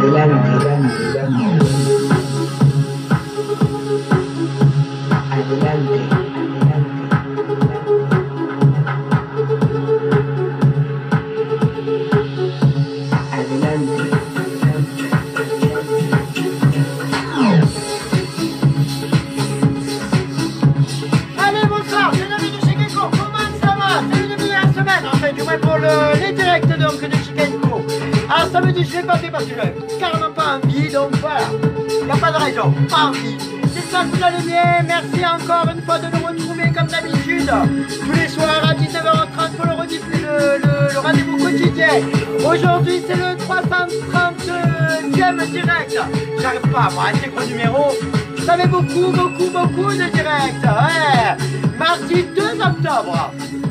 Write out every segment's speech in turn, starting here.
Les directs donc de Chikenko. Alors samedi je l'ai pas fait parce que j'avais carrément pas envie, donc voilà. Il n'y a pas de raison, pas envie. J'espère que vous allez bien, merci encore une fois de nous retrouver comme d'habitude. Tous les soirs à 19h30 pour le rendez-vous quotidien. Aujourd'hui c'est le 330e direct. J'arrive pas moi, c'est gros numéro. Ça fait beaucoup de directs. Ouais. Mardi 2 octobre.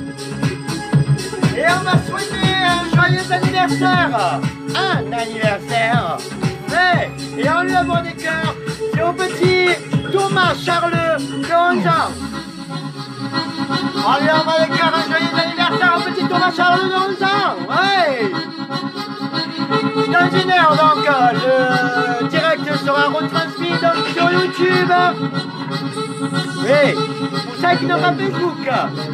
Et on va souhaiter un joyeux anniversaire. Un anniversaire. Ouais. Et on lui envoie des cœurs. C'est au petit Thomas Charles de 11 ans. On lui envoie des cœurs, un joyeux anniversaire au petit Thomas Charles de 11 ans. Ouais. Dans une heure donc, le direct sera retransmis donc sur YouTube. Oui. Pour ceux qui n'ont pas Facebook.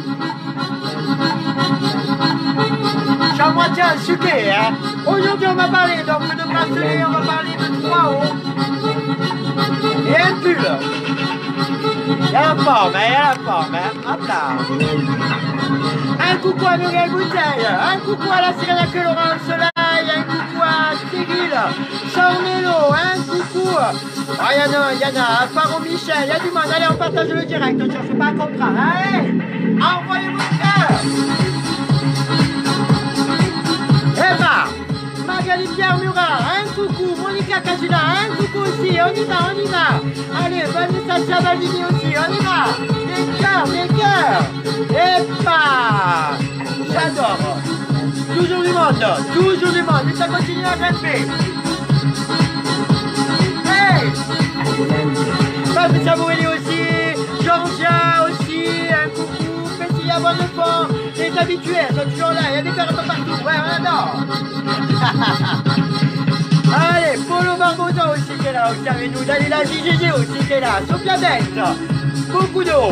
Je suis à moitié sucré, hein. Aujourd'hui on va parler donc de bracelet, on va parler de 3 hauts et un pull. Il y a la forme, hein. Hop là. Un coucou à Muriel Bouteille, un coucou à la Sirène que Laurence Soleil, un coucou à Cyril, Sornello, un coucou. Oh, il y en a, Faro Michel, il y a du monde. Allez, on partage le direct, on ne cherche pas à comprendre. Allez, envoyez vos cœurs. Eva, Magali Pierre Murat, un coucou, Monica Casina, un coucou aussi, on y va. Allez, Vanessa Chavaldini aussi, on y va. Des cœurs. Eva, j'adore. Toujours du monde, et ça continue à grimper. Hey, Patricia Morelli aussi, Georgia aussi, un coucou, Pessia Bonnefond. Les habitués sont toujours là, il y a des cœurs un peu partout, ouais, on adore. Allez, Polo Barbosa aussi qui est là, aussi avec nous, Dalila JGG aussi qui est là, Sophia Bête, beaucoup d'eau.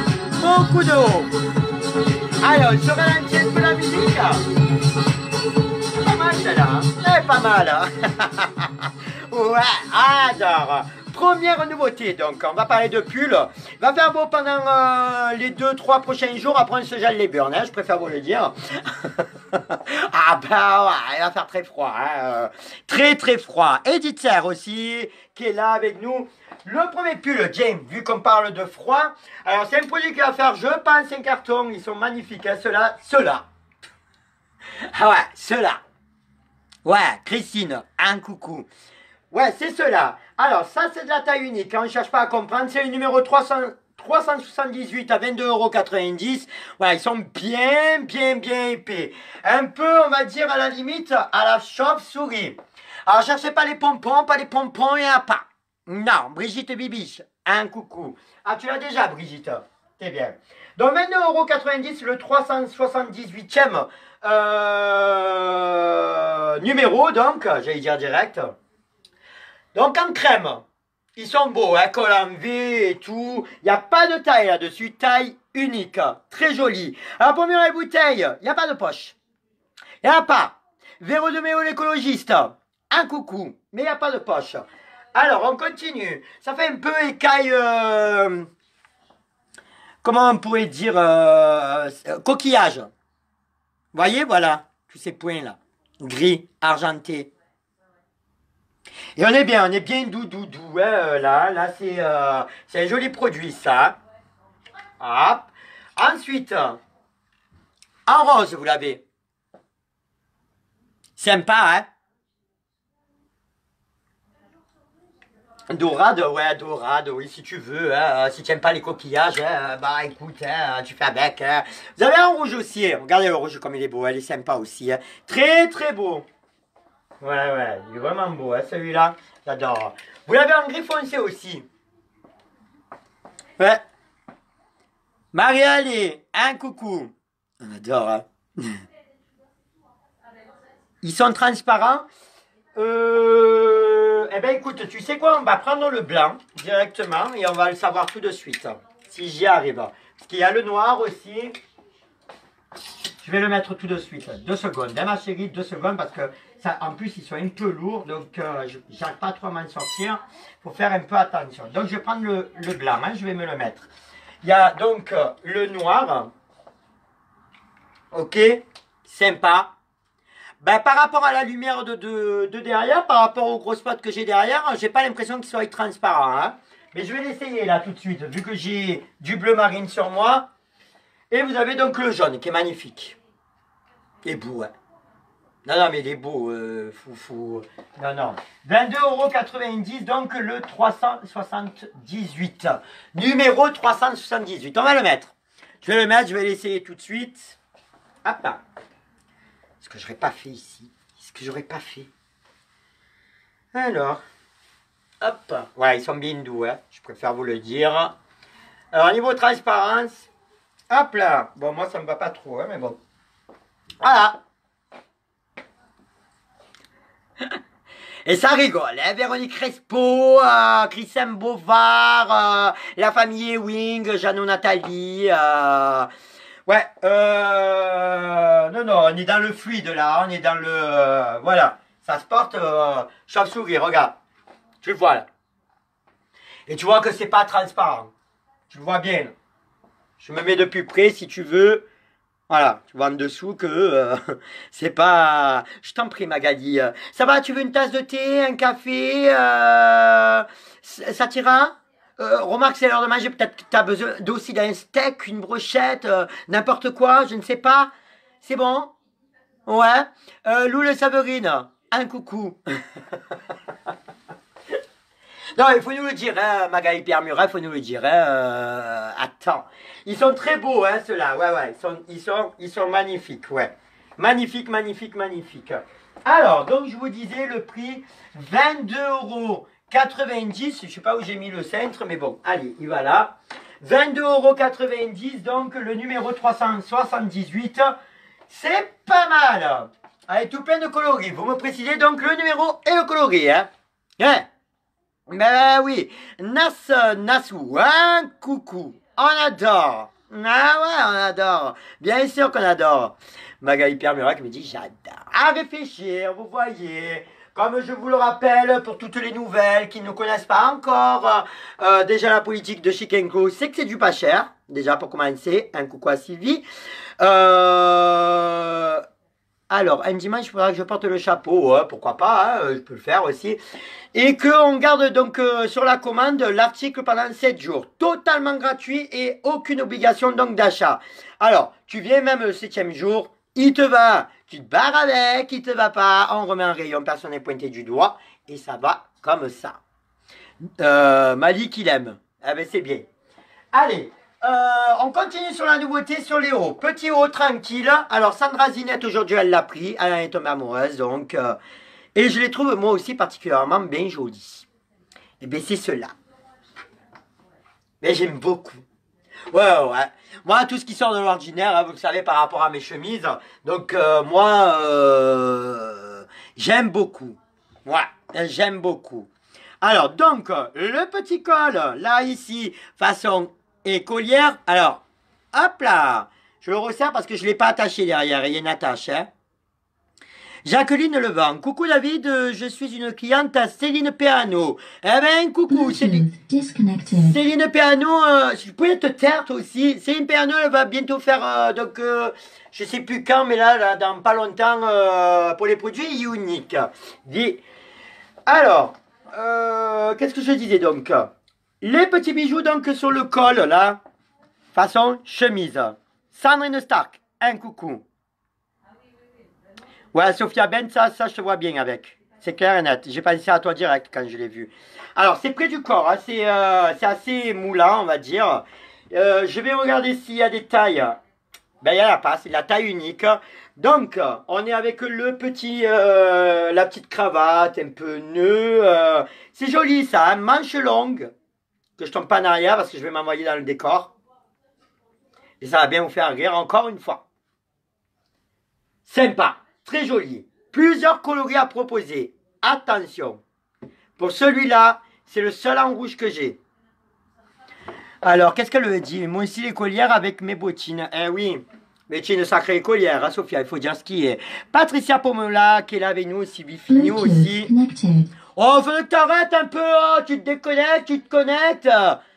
Alors, on se ralentit un peu la musique. Pas mal celle-là, hein, pas mal. Ouais, adore. Première nouveauté, donc on va parler de pull. Il va faire beau pendant les 2-3 prochains jours, après on se gèle les burnes, hein, je préfère vous le dire. Ah bah ouais, il va faire très froid, hein, très froid. Edith aussi, qui est là avec nous. Le premier pull, James, vu qu'on parle de froid, alors c'est un produit qui va faire, je pense, un carton, ils sont magnifiques, hein, ceux-là. Ah ouais, ceux-là. Ouais, Christine, un coucou. Ouais, c'est ceux-là. Alors, ça, c'est de la taille unique. Hein, on ne cherche pas à comprendre. C'est le numéro 378 à 22,90 €. Voilà, ils sont bien épais. Un peu, on va dire, à la limite, à la chauve-souris. Alors, cherchez pas les pompons, il n'y en a pas. Non, Brigitte Bibiche, un coucou. Ah, tu l'as déjà, Brigitte. C'est bien. Donc, 22,90 € le 378e numéro, donc, j'allais dire direct. Donc en crème, ils sont beaux, hein, col en V et tout. Il n'y a pas de taille là-dessus, taille unique, très jolie. Alors première bouteille, il n'y a pas de poche. Il n'y en a pas. Véro de Méo l'écologiste, un coucou, mais il n'y a pas de poche. Alors on continue. Ça fait un peu écaille, comment on pourrait dire, coquillage. Vous voyez, voilà, tous ces points là, gris, argenté. Et on est bien doux, hein, là c'est un joli produit ça. Hop. Ensuite, en rose vous l'avez. Sympa, hein. Dorade, ouais, dorade, oui, si tu veux, hein, si tu n'aimes pas les coquillages, hein, bah écoute, hein, tu fais avec. Hein. Vous avez un rouge aussi, hein. Regardez le rouge comme il est beau, il est sympa aussi. Hein. Très beau. Ouais, il est vraiment beau, hein, celui-là, j'adore. Vous l'avez en gris foncé aussi. Ouais. Marie-Allée, un coucou. On adore, hein. Ils sont transparents. Eh bien, écoute, tu sais quoi? On va prendre le blanc directement et on va le savoir tout de suite. Si j'y arrive. Parce qu'il y a le noir aussi. Je vais le mettre tout de suite. 2 secondes, hein, ma chérie, 2 secondes parce que ça, en plus, ils sont un peu lourds. Donc, je n'arrive pas trop à m'en sortir. Il faut faire un peu attention. Donc, je vais prendre le blanc. Hein, je vais me le mettre. Il y a donc le noir. Ok, sympa. Ben, par rapport à la lumière de derrière, par rapport au gros spot que j'ai derrière, j'ai pas l'impression qu'il soit transparent. Hein. Mais je vais l'essayer là tout de suite, vu que j'ai du bleu marine sur moi. Et vous avez donc le jaune qui est magnifique. Il est beau, hein. Non, non, mais il est beau, foufou. Non, non. 22,90 €, donc le 378. Numéro 378. On va le mettre. Je vais le mettre, je vais l'essayer tout de suite. Hop là. Ce que j'aurais pas fait ici. Ce que j'aurais pas fait. Alors. Hop. Ouais, ils sont bien doux, hein. Je préfère vous le dire. Alors, niveau transparence. Hop là. Bon, moi, ça me va pas trop, hein, mais bon. Voilà. Et ça rigole, hein, Véronique Respo, Christian Bovard, la famille Ewing, Jeannot Nathalie, ouais, non, non, on est dans le fluide là, on est dans le, voilà, ça se porte, chauve-souris, regarde, tu le vois là. Et tu vois que c'est pas transparent, tu le vois bien, là. Je me mets de plus près si tu veux. Voilà, tu vois en dessous que c'est pas... Je t'en prie Magali. Ça va, tu veux une tasse de thé, un café ça t'ira remarque, c'est l'heure de manger, peut-être que tu as besoin aussi d'un steak, une brochette, n'importe quoi, je ne sais pas. C'est bon? Ouais. Lou le Saverine, un coucou. Non, il faut nous le dire, hein, Magali Pierre Murat, il faut nous le dire. Hein, attends. Ils sont très beaux, hein, ceux-là. Ouais, ouais, ils sont magnifiques, ouais. Magnifique, magnifique, magnifique. Alors, donc, je vous disais le prix, 22,90 €. Je ne sais pas où j'ai mis le centre, mais bon, allez, il va là. 22,90 €, donc le numéro 378. C'est pas mal. Allez, tout plein de coloris. Vous me précisez donc le numéro et le coloris, hein. Hein? Ben oui, Nassou, hein, coucou, on adore, ah ouais, on adore, bien sûr qu'on adore. Magali Pierre Murat qui me dit j'adore. À réfléchir, vous voyez, comme je vous le rappelle, pour toutes les nouvelles qui ne connaissent pas encore déjà la politique de Chikenko, c'est que c'est du pas cher, déjà pour commencer, un coucou à Sylvie. Alors, un dimanche, il faudra que je porte le chapeau, hein, pourquoi pas, hein, je peux le faire aussi. Et qu'on garde donc sur la commande l'article pendant 7 jours. Totalement gratuit et aucune obligation donc d'achat. Alors, tu viens même le 7e jour, il te va, tu te barres avec, il te va pas, on remet un rayon, personne n'est pointé du doigt, et ça va comme ça. Malik, il aime. Ah ben c'est bien. Allez. On continue sur la nouveauté sur les hauts. Petit haut tranquille. Alors Sandra Zinette aujourd'hui elle l'a pris. Elle en est tombée amoureuse donc. Et je les trouve moi aussi particulièrement bien jolis. Et bien c'est ceux-là. Mais j'aime beaucoup. Ouais ouais. Moi tout ce qui sort de l'ordinaire, hein, vous le savez par rapport à mes chemises. Donc moi j'aime beaucoup. Ouais, j'aime beaucoup. Alors donc le petit col là ici façon écolière, alors, hop là, je le resserre parce que je ne l'ai pas attaché derrière, il y a une attache. Hein. Jacqueline Levent, coucou David, je suis une cliente à Céline Péano. Eh ben, coucou Céline. Céline Péano, je pouvais te taire toi aussi. Céline Péano, elle va bientôt faire, donc, je ne sais plus quand, mais là dans pas longtemps, pour les produits uniques. Alors, qu'est-ce que je disais donc? Les petits bijoux donc sur le col là, façon chemise. Sandrine Stark, un coucou. Ouais, Sophia Ben, ça je te vois bien avec. C'est clair et net. J'ai pensé à toi direct quand je l'ai vu. Alors, c'est près du corps, hein. C'est assez moulant, on va dire. Je vais regarder s'il y a des tailles. Ben, il n'y en a pas, c'est la taille unique. Donc, on est avec le petit, la petite cravate, un peu nœud. C'est joli ça, hein, manche longue. Que je tombe pas en arrière parce que je vais m'envoyer dans le décor. Et ça va bien vous faire rire encore une fois. Sympa, très joli. Plusieurs coloris à proposer. Attention. Pour celui-là, c'est le seul en rouge que j'ai. Alors, qu'est-ce qu'elle veut dire? Moi aussi, l'écolière avec mes bottines. Eh oui, mais tu es une sacrée écolière, hein, Sophia, il faut dire ce qui est. Patricia Pomola, qui est là avec nous aussi, Bifini aussi. Oh, faut que t'arrêtes un peu, oh, tu te déconnectes, tu te connectes.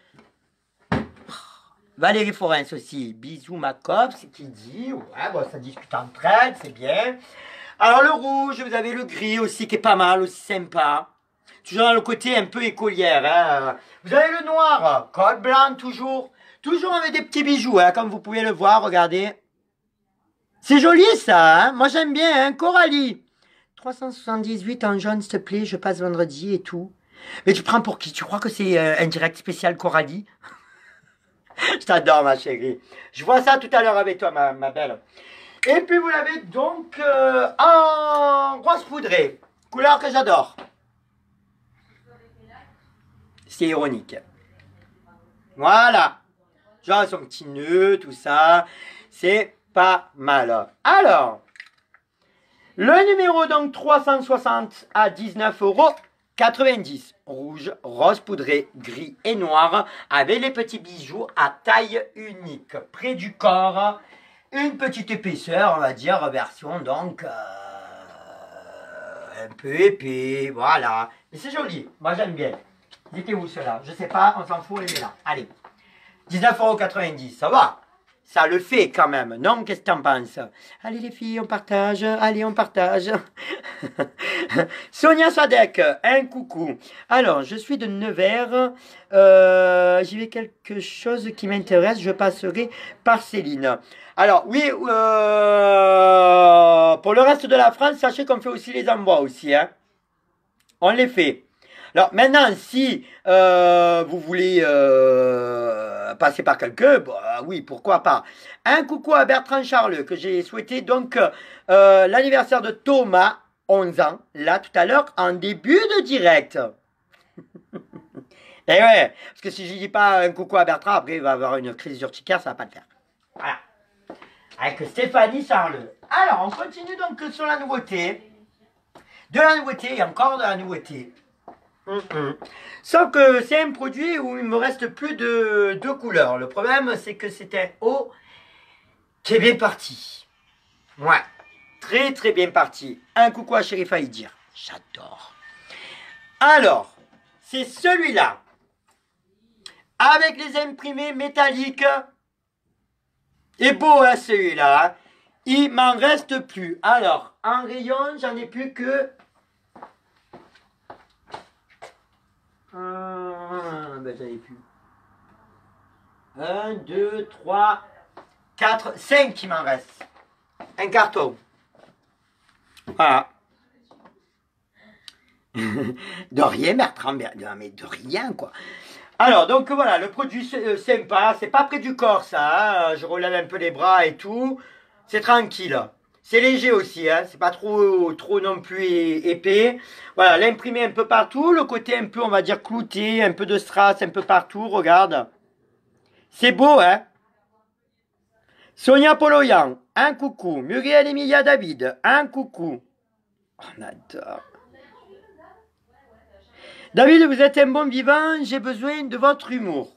Valérie Forens aussi, bisous ma copse, c'est qui dit, ouais, bon, ça discute entre elles, c'est bien. Alors le rouge, vous avez le gris aussi qui est pas mal, aussi sympa. Toujours dans le côté un peu écolière. Hein. Vous avez le noir, col blanc toujours. Toujours avec des petits bijoux, hein, comme vous pouvez le voir, regardez. C'est joli ça, hein. Moi j'aime bien, hein, Coralie. 378 en jaune, s'il te plaît, je passe vendredi et tout. Mais tu prends pour qui? Tu crois que c'est un direct spécial Coralie? Je t'adore ma chérie. Je vois ça tout à l'heure avec toi ma belle. Et puis vous l'avez donc en rose poudré. Couleur que j'adore. C'est ironique. Voilà. Genre son petit nœud, tout ça. C'est pas mal. Alors, le numéro donc 360 à 19,90 €. Rouge, rose poudré, gris et noir. Avec les petits bijoux à taille unique. Près du corps. Une petite épaisseur, on va dire, version donc un peu épais. Voilà. Mais c'est joli. Moi j'aime bien. Dites où cela? Je sais pas, on s'en fout, on les met là. Allez. 19,90 €, ça va. Ça le fait quand même. Non, qu'est-ce que t'en penses? Allez les filles, on partage. Allez, on partage. Sonia Sadek, un coucou. Alors, je suis de Nevers. J'y vais quelque chose qui m'intéresse. Je passerai par Céline. Alors, oui, pour le reste de la France, sachez qu'on fait aussi les envois aussi. Hein. On les fait. Alors maintenant, si vous voulez passer par quelqu'un, bah, oui, pourquoi pas. Un coucou à Bertrand Charles, que j'ai souhaité donc l'anniversaire de Thomas, 11 ans, là tout à l'heure, en début de direct. Et ouais, parce que si je dis pas un coucou à Bertrand, après il va avoir une crise urticaire, ça va pas le faire. Voilà. Avec Stéphanie Charles. Alors, on continue donc sur la nouveauté. De la nouveauté et encore de la nouveauté. Sauf que c'est un produit où il me reste plus de deux couleurs. Le problème, c'est que c'est un haut qui est bien parti. Ouais, très très bien parti. Un coucou à Chérif Aïdir. J'adore. Alors, c'est celui-là. Avec les imprimés métalliques. Et beau, hein, celui-là. Hein. Il m'en reste plus. Alors, en rayon, j'en ai plus que... ben j'en ai plus. 1, 2, 3, 4, 5 il m'en reste. Un carton. Voilà. De rien, Bertrand. Non, mais de rien, quoi. Alors, donc voilà, le produit sympa. C'est pas près du corps, ça. Hein. Je relève un peu les bras et tout. C'est tranquille. C'est léger aussi, hein. C'est pas trop non plus épais. Voilà, l'imprimé un peu partout. Le côté un peu, on va dire, clouté. Un peu de strass un peu partout. Regarde. C'est beau, hein. Sonia Poloyan, un coucou. Muriel Emilia David, un coucou. On adore. David, vous êtes un bon vivant. J'ai besoin de votre humour.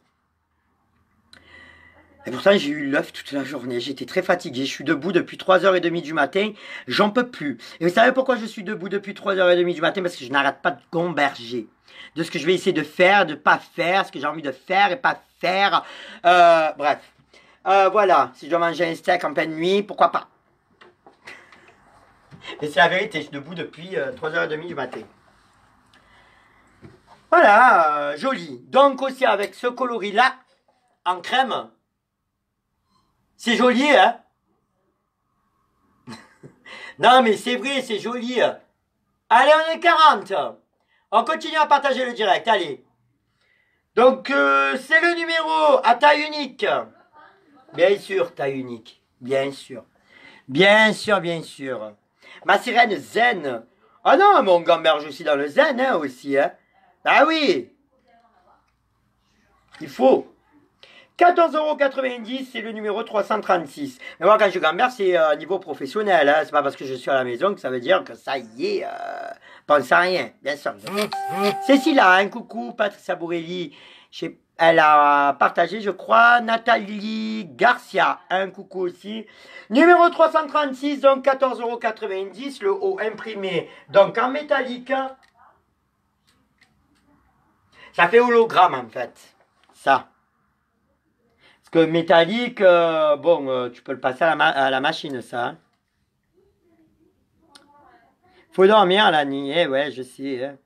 Et pourtant, j'ai eu l'œuf toute la journée. J'étais très fatigué. Je suis debout depuis 3h30 du matin. J'en peux plus. Et vous savez pourquoi je suis debout depuis 3h30 du matin? Parce que je n'arrête pas de gamberger. De ce que je vais essayer de faire, de pas faire, ce que j'ai envie de faire et pas faire. Bref. Voilà. Si je dois manger un steak en pleine nuit, pourquoi pas? Et c'est la vérité. Je suis debout depuis 3h30 du matin. Voilà. Joli. Donc aussi avec ce coloris-là, en crème. C'est joli, hein? Non, mais c'est vrai, c'est joli. Allez, on est 40. On continue à partager le direct, allez. Donc, c'est le numéro à taille unique. Bien sûr, taille unique. Bien sûr. Bien sûr, bien sûr. Ma sirène zen. Ah non, mon gamberge aussi dans le zen, hein, aussi, hein. Ah oui. Il faut. 14,90 €, c'est le numéro 336. Mais moi, quand je gamberge, c'est niveau professionnel. Hein. C'est pas parce que je suis à la maison que ça veut dire que ça y est, pense à rien, bien sûr. Cécilia, un coucou. Patricia Bourrelli, elle a partagé, je crois. Nathalie Garcia, un coucou aussi. Numéro 336, donc 14,90 €. Le haut imprimé, donc en métallique. Ça fait hologramme, en fait. Ça. Que métallique, bon, tu peux le passer à la machine, ça. Hein. Faut dormir la nuit, eh ouais, je sais. Hein.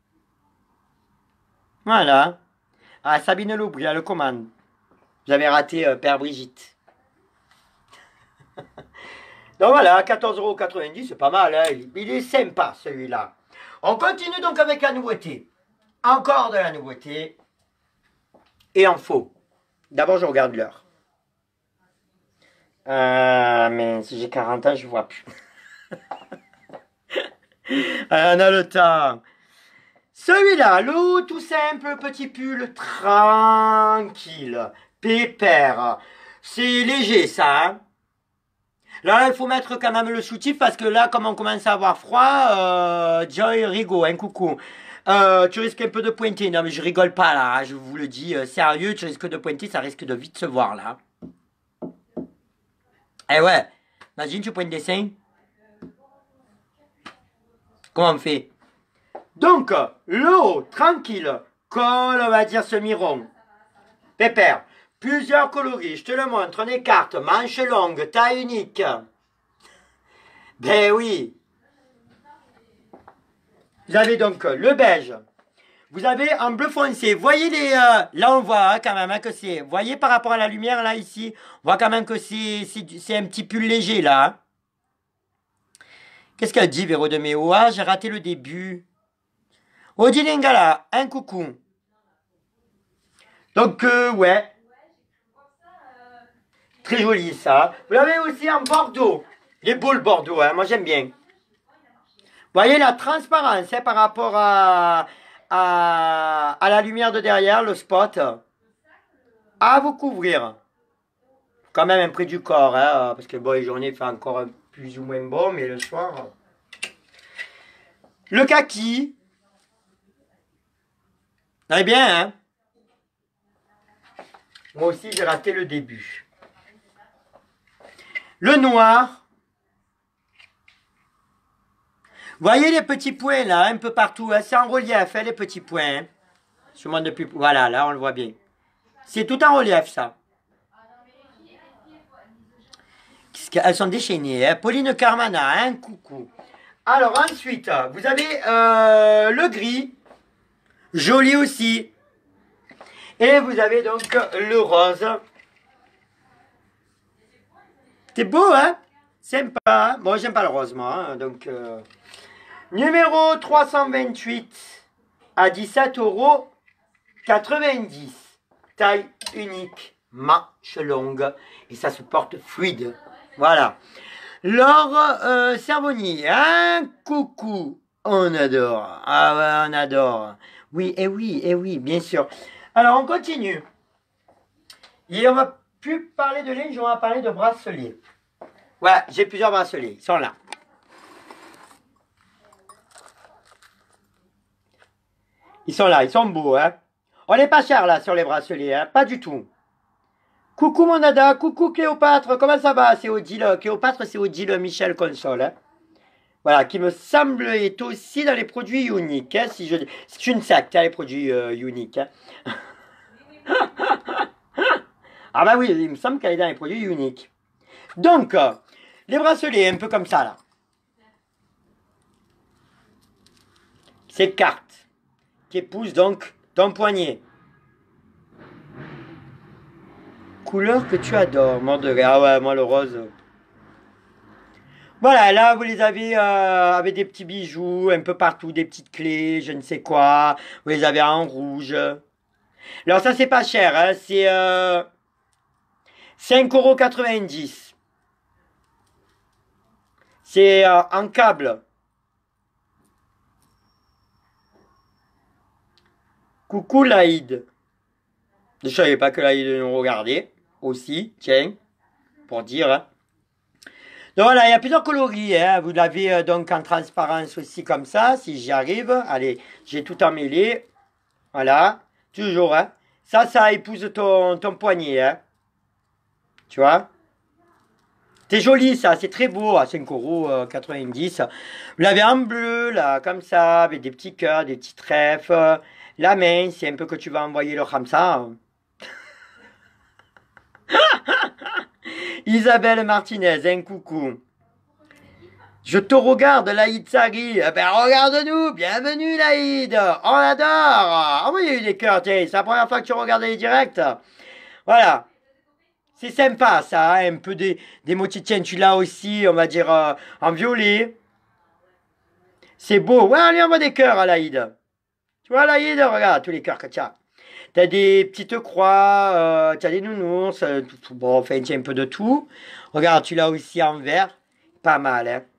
Voilà. Ah, Sabine Loubry, elle le commande. J'avais raté Père Brigitte. Donc voilà, 14,90 €, c'est pas mal, hein. Il est sympa, celui-là. On continue donc avec la nouveauté. Encore de la nouveauté. Et en faux. D'abord, je regarde l'heure. Mais si j'ai 40 ans, je vois plus. On a le temps. Celui-là, le tout simple petit pull tranquille, pépère. C'est léger, ça. Hein. Là, il faut mettre quand même le soutif parce que là, comme on commence à avoir froid, Joy Rigaud, un coucou. Tu risques un peu de pointer. Non, mais je rigole pas là, je vous le dis sérieux, tu risques de pointer, ça risque de vite se voir là. Eh ouais, imagine tu pointes des seins. Comment on fait? Donc, le haut, tranquille, col, on va dire semi-rond. Pépère, plusieurs coloris, je te le montre, on écarte, manche longue, taille unique. Ben oui. Vous avez donc le beige. Vous avez en bleu foncé. Voyez les... là, on voit hein, quand même hein, que c'est... Vous voyez par rapport à la lumière, là, ici, on voit quand même que c'est un petit pull léger, là. Hein. Qu'est-ce qu'elle dit, Véro de Méo? Ah, j'ai raté le début. Odi Lingala, un coucou. Donc, ouais. Très joli, ça. Vous l'avez aussi en Bordeaux. Il est beau, le Bordeaux, hein. Moi, j'aime bien. Vous voyez la transparence hein, par rapport à la lumière de derrière, le spot. À vous couvrir. Quand même un près du corps, hein, parce que bon, les journées fait encore plus ou moins bon, mais le soir. Le kaki. Très bien, hein. Moi aussi, j'ai raté le début. Le noir. Voyez les petits points là, un peu partout. Hein, c'est en relief, hein, les petits points. Hein. Je montre depuis. Voilà, là, on le voit bien. C'est tout en relief, ça. Elles sont déchaînées. Hein. Pauline Carmana, un coucou. Alors, ensuite, vous avez le gris. Joli aussi. Et vous avez donc le rose. C'est beau, hein? Sympa. Moi, j'aime pas le rose, moi. Hein, donc, numéro 328 à 17,90 €. Taille unique, manche longue. Et ça se porte fluide. Voilà. Laure Cervoni, un coucou. On adore. Ah ouais, on adore. Oui, oui, bien sûr. Alors, on continue. Et on va plus parler de linge, on va parler de bracelets. Ouais, j'ai plusieurs bracelets. Ils sont là. Ils sont là, ils sont beaux, hein. On n'est pas cher, là, sur les bracelets, hein. Pas du tout. Coucou, mon Nada. Coucou, Cléopâtre. Comment ça va? C'est Odile. Cléopâtre, c'est Odile Michel Console, hein. Voilà, qui me semble est aussi dans les produits uniques. Hein, si je... C'est une secte, hein, les produits uniques. Hein. Ah bah oui, il me semble qu'elle est dans les produits uniques. Donc, les bracelets, un peu comme ça, là. Ces cartes qui épousent donc ton poignet. Couleur que tu adores, mort de rire. Ah ouais, moi le rose... Voilà, là, vous les avez avec des petits bijoux un peu partout, des petites clés, je ne sais quoi. Vous les avez en rouge. Alors ça, c'est pas cher, hein, c'est 5,90 €. C'est en câble. Coucou Laïd. Je savais pas que là, il nous regardait aussi, tiens, pour dire. Hein. Donc voilà, il y a plusieurs coloris. Hein. Vous l'avez donc en transparence aussi comme ça, si j'y arrive. Allez, j'ai tout emmêlé. Voilà, toujours. Hein. Ça épouse ton poignet. Hein. Tu vois? C'est joli ça, c'est très beau à 5,90 €. Vous l'avez en bleu, là, comme ça, avec des petits cœurs, des petits trèfles. La main, c'est un peu que tu vas envoyer le Ramsa. Isabelle Martinez, un coucou. Je te regarde, Laïd Sari. Eh ben, regarde-nous. Bienvenue, Laïd. On adore. Envoyez des cœurs, tiens. C'est la première fois que tu regardes les directs. Voilà. C'est sympa, ça. Hein, un peu des motifs. Tiens, tu l'as aussi, on va dire, en violet. C'est beau. Ouais, on lui envoie des cœurs à Laïd. Tu vois, Laïd, regarde tous les cœurs que tu as. T'as des petites croix, t'as des nounours, bon, enfin, tiens, un peu de tout. Regarde, tu l'as aussi en vert. Pas mal, hein.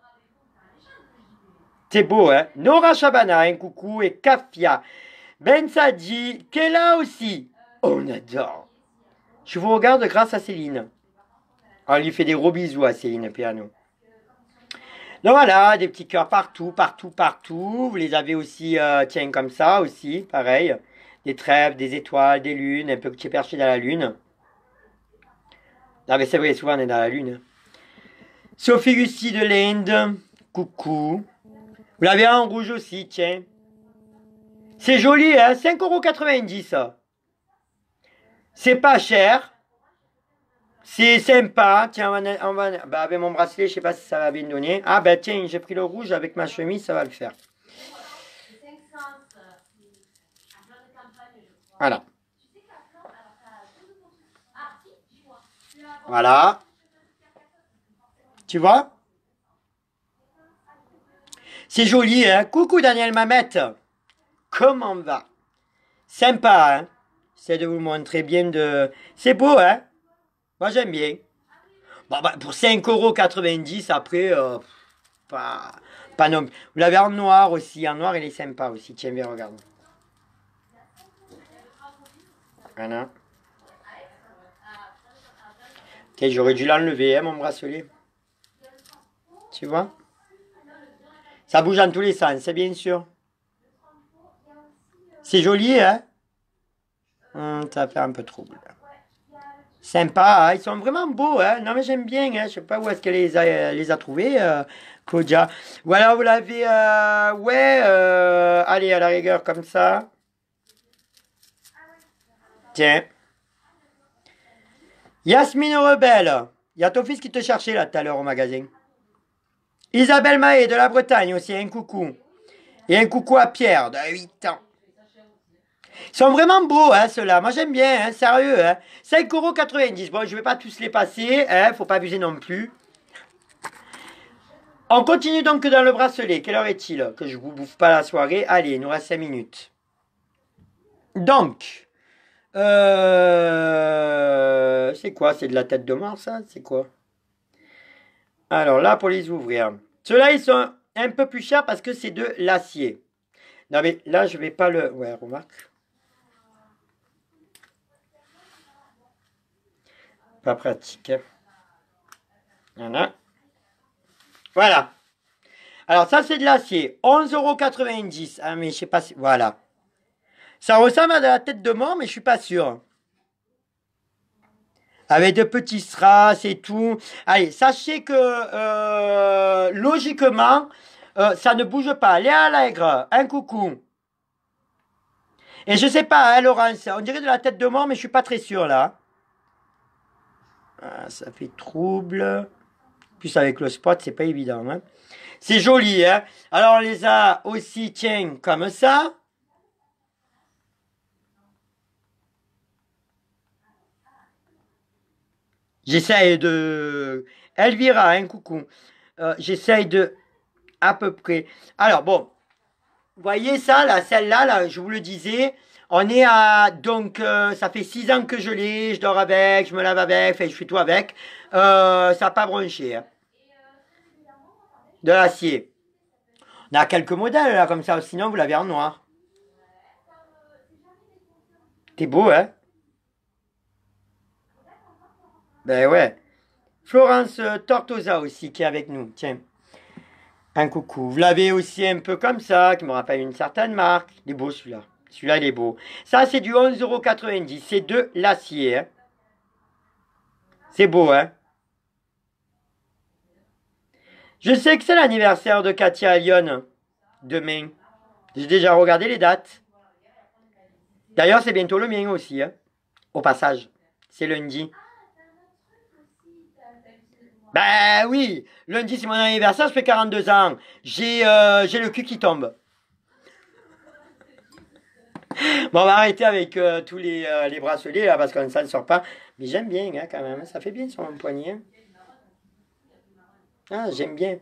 C'est beau, hein. Nora Shabana, un coucou, et Kafia. Ben Sadi, qui est là aussi. On adore. Je vous regarde grâce à Céline. On lui fait des gros bisous à Céline Piano. Donc voilà, des petits cœurs partout, partout, partout. Vous les avez aussi, tiens, comme ça aussi, pareil. Des trèfles, des étoiles, des lunes, un peu que tu es perché dans la lune. Non mais c'est vrai, souvent on est dans la lune. Sophie Lucie de l'Inde, coucou. Vous l'avez en rouge aussi, tiens. C'est joli, hein, 5,90 €. C'est pas cher. C'est sympa. Tiens, bah, avec mon bracelet, je sais pas si ça va bien donner. Ah ben tiens, j'ai pris le rouge avec ma chemise, ça va le faire. Voilà. Voilà. Tu vois? C'est joli, hein? Coucou Daniel Mamette. Comment va? Sympa, hein? J'essaie de vous montrer bien de... C'est beau, hein? Moi, j'aime bien. Bon, bah, pour 5,90 € après, pas non. Vous l'avez en noir aussi. En noir, il est sympa aussi. Tiens, bien, regarde. Voilà. Tiens, j'aurais dû l'enlever, hein, mon bracelet. Tu vois? Ça bouge dans tous les sens, c'est bien sûr. C'est joli, hein? Ça fait un peu trouble. Sympa, hein? Ils sont vraiment beaux, hein? Non, mais j'aime bien, hein? Je sais pas où est-ce qu'elle les a trouvés, Kodja. Voilà, vous l'avez, ouais, allez, à la rigueur, comme ça. Tiens. Yasmine Rebelle. Il y a ton fils qui te cherchait, là, tout à l'heure, au magasin. Isabelle Mahé, de la Bretagne, aussi, un coucou. Et un coucou à Pierre, de 8 ans. Ils sont vraiment beaux, hein, ceux-là. Moi, j'aime bien, hein, sérieux. Hein. 5,90 €. Bon, je ne vais pas tous les passer. Hein, faut pas abuser non plus. On continue donc dans le bracelet. Quelle heure est-il? Que je vous bouffe pas la soirée. Allez, il nous reste 5 minutes. Donc, c'est quoi? C'est de la tête de mort, ça? C'est quoi? Alors là, pour les ouvrir. Ceux-là, ils sont un peu plus chers parce que c'est de l'acier. Non, mais là, je vais pas le... Ouais, remarque. Pas pratique. Voilà. Voilà. Alors ça c'est de l'acier. 11,90 €. Ah mais je sais pas si... Voilà. Ça ressemble à de la tête de mort mais je suis pas sûr. Avec de petits strass et tout. Allez, sachez que logiquement, ça ne bouge pas. Léa Allègre, un coucou. Et je sais pas, hein, Laurence, on dirait de la tête de mort mais je suis pas très sûr là. Ah, ça fait trouble. En plus avec le spot, c'est pas évident. Hein. C'est joli, hein. Alors on les a aussi, tiens, comme ça. J'essaye de... Elvira, un coucou. J'essaye de... À peu près. Alors bon, vous voyez ça, là, celle-là, là, je vous le disais, on est à... Donc, ça fait 6 ans que je l'ai, je dors avec, je me lave avec, enfin, je fais tout avec. Ça n'a pas bronché. Hein. De l'acier. On a quelques modèles, là, comme ça, sinon vous l'avez en noir. T'es beau, hein? Ben ouais. Florence Tortosa aussi qui est avec nous. Tiens, un coucou. Vous l'avez aussi un peu comme ça, qui me rappelle une certaine marque. Il est beau celui-là. Celui-là, il est beau. Ça, c'est du 11,90 €. C'est de l'acier. Hein. C'est beau, hein? Je sais que c'est l'anniversaire de Katia à Lyon. Demain. J'ai déjà regardé les dates. D'ailleurs, c'est bientôt le mien aussi. Hein. Au passage. C'est lundi. Ben oui, lundi c'est mon anniversaire, je fais 42 ans. J'ai le cul qui tombe. Bon, on va arrêter avec tous les bracelets là parce qu'on ne s'en sort pas. Mais j'aime bien hein, quand même, ça fait bien sur mon poignet. Ah, j'aime bien.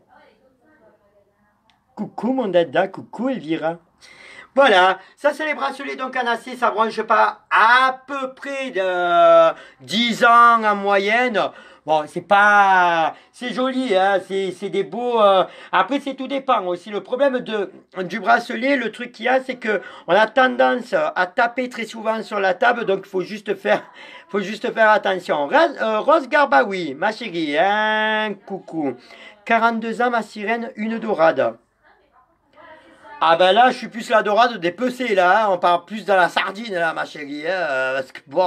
Coucou mon dada, coucou Elvira. Voilà, ça c'est les bracelets donc en acier, ça branche pas à peu près de 10 ans en moyenne. Bon, c'est pas... C'est joli, hein, c'est des beaux... Après, c'est tout dépend aussi. Le problème du bracelet, le truc qu'il y a, c'est que on a tendance à taper très souvent sur la table, donc il faut juste faire attention. Rose Garbaoui, ma chérie, hein, coucou. 42 ans, ma sirène, une dorade. Ah ben là, je suis plus la dorade dépecée, là. Hein. On part plus dans la sardine, là, ma chérie. Hein, parce que, bon...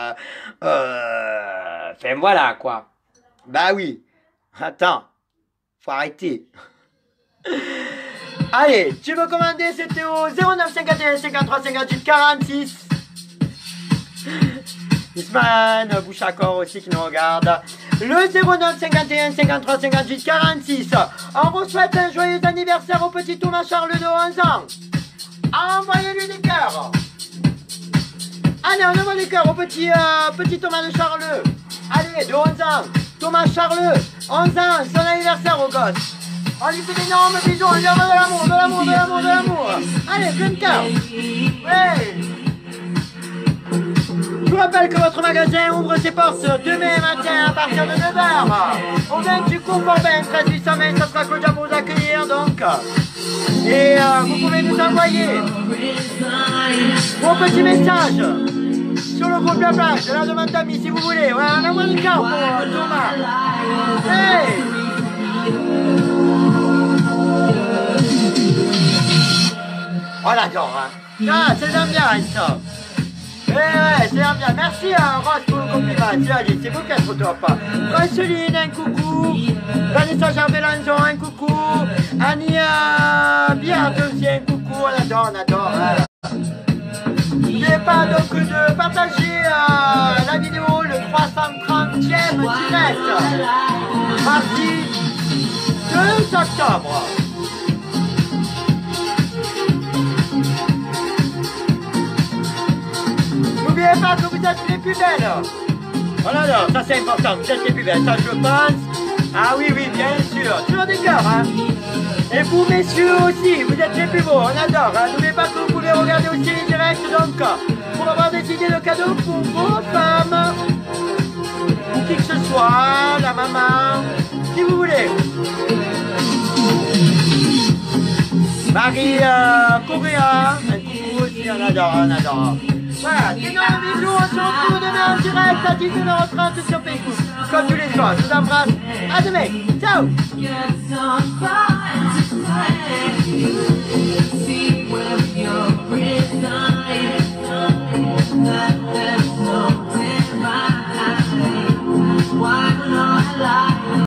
Enfin, voilà, quoi. Bah oui. Attends. Faut arrêter. Allez, tu veux commander, c'était au 09 51 53 58 46. Isman, Bouchacor aussi qui nous regarde. Le 09 51 53 58 46. On vous souhaite un joyeux anniversaire au petit Thomas Charles de 11 ans. Envoyez-lui des cœurs. Allez, on envoie des cœurs au petit Thomas de Charles. Allez, de 11 ans. Thomas Charles, 11 ans, son anniversaire au gosse. On lui fait d'énormes bisous, on lui envoie de l'amour, de l'amour, de l'amour, de l'amour. Allez, plein de cœur. Ouais. Je vous rappelle que votre magasin ouvre ses portes demain matin à partir de 9 h. Au 20 du cours Corbin, 13 820, ça sera Claudia pour vous accueillir donc. Et vous pouvez nous envoyer vos petits messages sur le groupe La Plage de la demande d'amis si vous voulez. Ouais, on envoie une carte pour Thomas. Hey! On l'adore, hein. Ah, c'est l'ambiance, ça. Ouais, c'est l'ambiance. Merci à Ross pour le compliment. Tu as dit, c'est vous qui êtes au top. Franceline, un coucou. Vanessa Gerbelanzon, un coucou. Annie Biard aussi, un coucou. On adore, on adore. Hein. N'oubliez pas donc de partager la vidéo, le 330e direct, mardi 2 octobre. N'oubliez pas que vous êtes les plus belles. Voilà, non, ça c'est important, vous êtes les plus belles, ça je pense. Ah oui, oui, bien sûr, toujours des cœurs, hein. Et vous, messieurs aussi, vous êtes les plus beaux, on adore. Hein. N'oubliez pas que vous pouvez regarder aussi les directs, donc, pour avoir des idées de cadeaux pour vos femmes, ou qui que ce soit, la maman, si vous voulez. Marie Correa, un coucou aussi, on adore, on adore. Voilà, d'énormes bisous, on se retrouve demain en direct à 19h30 sur Facebook. Comme tous les soirs, je vous embrasse, à demain, ciao. Why?